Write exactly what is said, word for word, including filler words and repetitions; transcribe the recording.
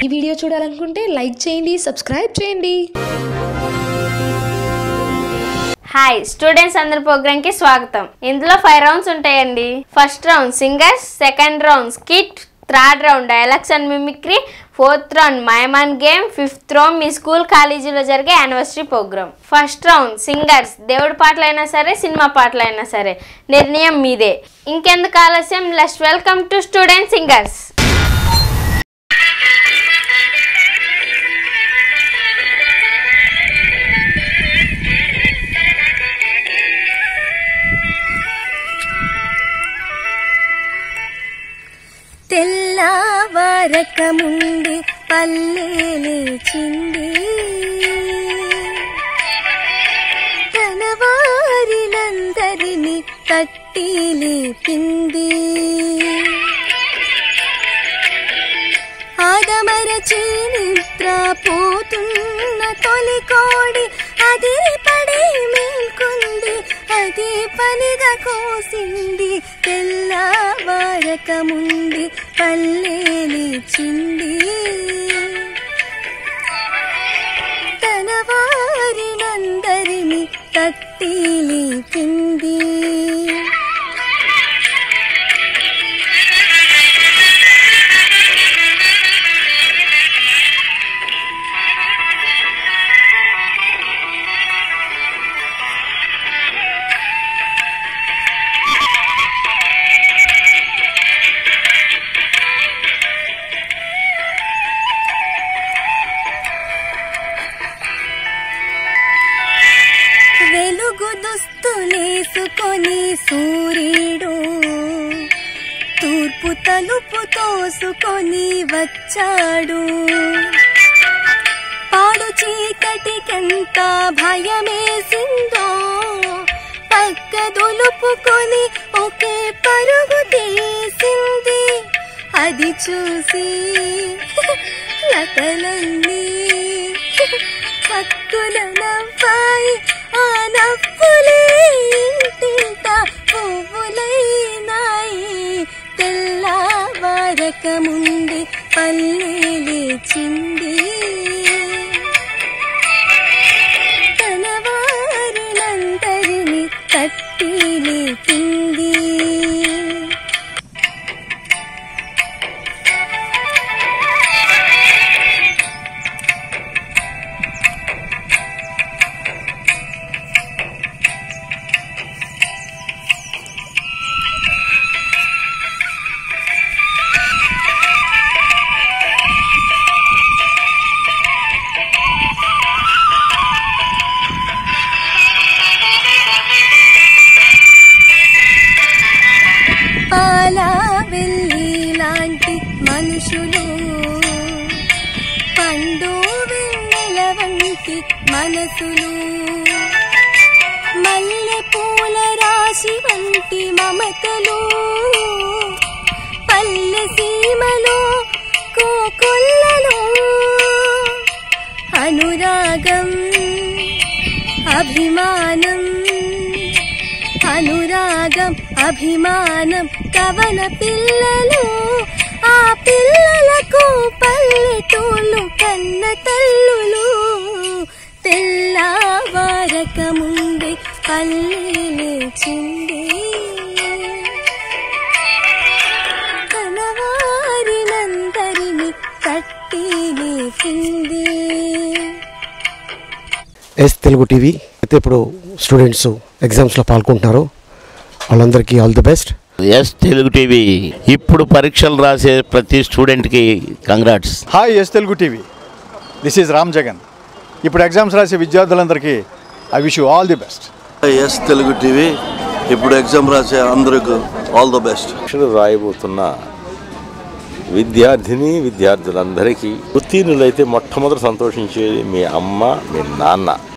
ఇలాంటి వీడియో చూడాలనుకుంటే లైక్ చేయండి, సబ్స్క్రైబ్ చేయండి. హాయ్ స్టూడెంట్స్, అందరి ప్రోగ్రామ్ కి స్వాగతం. ఇందులో ఫైవ్ రౌండ్స్ ఉంటాయండి. First round singers, second round skit, third round dialogues and mimicry, fourth round మైమాన్ గేమ్, ఫిఫ్త్ రౌండ్ మీ స్కూల్ కాలేజీలో జరిగే anniversary program. First round singers, దేవుడి పాటలైనా సరే సినిమా పాటలైనా సరే, నిర్ణయం మీదే. ఇంకెందుకు ఆలస్యం, let's welcome to student singers. తెల్లవారక ముందే పల్లె లేచింది, తన వారినందరినీ తట్టి లేపింది. ఆదమరచి నిద్ర పోతున్న తొలి కోడి అదిరిపడి మేల్కొంది, అది పనిగా కోసింది. తెల్లవారక ముందే పల్లె లేచింది, తన వారినందరినీ తట్టి లేపింది. వెలుగు దుస్తులేసుకొని సూర్యుడు తూర్పు తలుపు తోసుకొని వచ్చాడు. పాడు చీకటికెంత భయమేసిందో, పక్క దులుపుకొని ఒకే పరుగు తీసింది. అది చూసి లతలన్నీ పక్కున నవ్వాయి, ఆ నవ్వులే ఇంటింట పువ్వులైనాయి. తెల్లవారక ముందే పల్లె లేచింది, తన వారినందరినీ తట్టి లేపింది. పాలా వెళ్ళి లాంటి మనుషులు, పండు వెన్నెల వంటి మనసులు, మల్లె పూల రాశి వంటి మమతలు, పల్లె సీమలో కోకొల్లలు, అనురాగం అభిమానం, అనురాగం అభిమానం కవన పిల్లలు, ఆ పిల్లలకు పల్లెటూళ్ళు కన్న తల్లులు. తెల్లవారక ముందే పల్లె లేచింది, తన వారినందరినీ తట్టి లేపింది. ఎస్ తెలుగు టీవీ అయితే ఇప్పుడు స్టూడెంట్స్ ఎగ్జామ్స్లో పాల్గొంటున్నారు, వాళ్ళందరికీ all the best. S Telugu TV ఇప్పుడు పరీక్షలు రాసే ప్రతి స్టూడెంట్కి congrats. Hi S Telugu TV, this is Ram Jagan. ఇప్పుడు ఎగ్జామ్స్ రాసే విద్యార్థులందరికీ I wish you all the best. S Telugu TV ఇప్పుడు ఎగ్జామ్ రాసే అందరికీ ఆల్ ది బెస్ట్. పరీక్షలు రాయబోతున్న విద్యార్థిని విద్యార్థులందరికీ ఉత్తీర్ణులైతే మొట్టమొదటి సంతోషించేది మీ అమ్మ, మీ నాన్న.